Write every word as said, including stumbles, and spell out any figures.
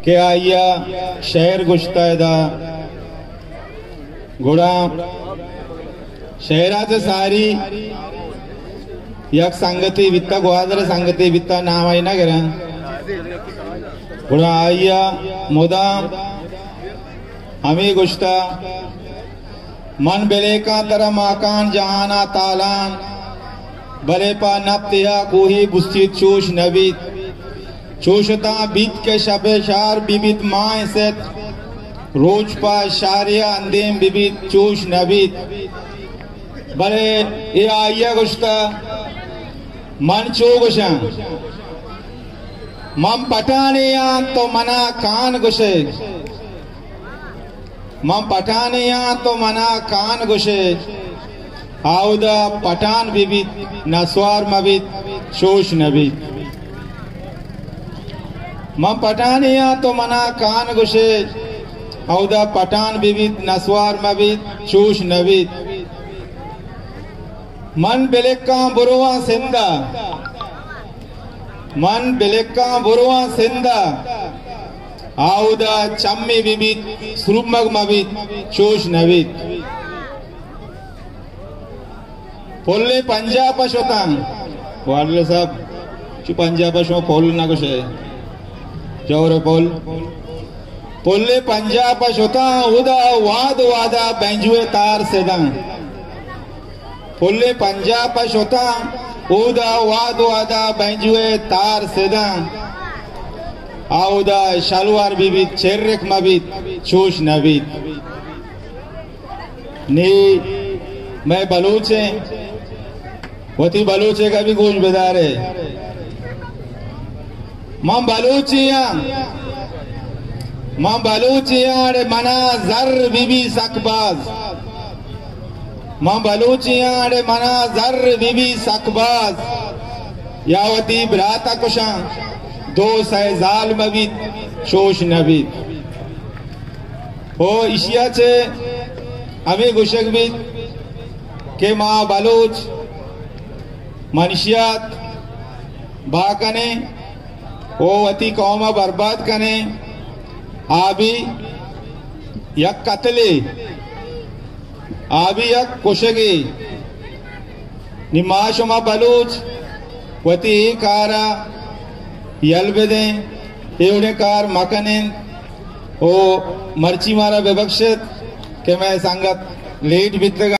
के आइया शहर गुश्तायदा गुड़ा शहराचं सारी यक संगती वित्ता ग्वादर संगती वित्ता नाम आई ना करें गुड़ा आइया मुदाम हमें गुश्ता मन बेले का तरह माकान जहाना तालान बले पा नप्तिया कोही बुस्तित चोश नबीत चोशता बीत के शबे शार बिबित माए सेत रोज पा शारिया अंदेम बिबित चोश नबीत बले ये आइया गुश्ता मन चो गुशा मम पटाने या तो मना कान गुशे मम पठाने या तो मना कान गुशे आउदा पठान बिबित नस्वार मबित शोश नबीत मम पठाने या तो मना कान गुशे आउदा पठान बिबित नस्वार मबित शोश नबीत मन बिलेक्का बुरुआ सिंदा मन बिलेक्का बुरुआ सिंदा आउदा चम्मी बिबित सुरुमग मबित चोश नबीत पोल्ले पंजाब पशोतां वाले सब चु पंजाब पशो पोल ना कुछ है जोरे पोल पोल्ले पंजाब पशोतां उदा वाद वादा बेंजुए तार सेदां पोल्ले पंजाब पशोतां उदा वाद वादा बेंजुए तार सेदां आउदा शलवार बिबित चेर्रेक मबित चोश नबीत नी मैं बलूचे वती बलूचे का भी गोश बेदार है मम बलूचिया मम बलूचिया रे मना जर बिबी सकबाज मम बलूचिया रे मना जर बिबी सकबाज यावती ब्राता कुशा दो सैजाल मबित शोश नबीत ओ इशिया चे हमें गुशक बित के माँ बलूच मनुष्यात बाकने ओ वती कौमा बर्बाद कने आबी यक कतले आबी यक कुशगे निमाशुमा बलूच वती कारा यलबेदे एवढे कार मकने ओ मर्ची मारा बेबक्षित के मैं संगत लेट बित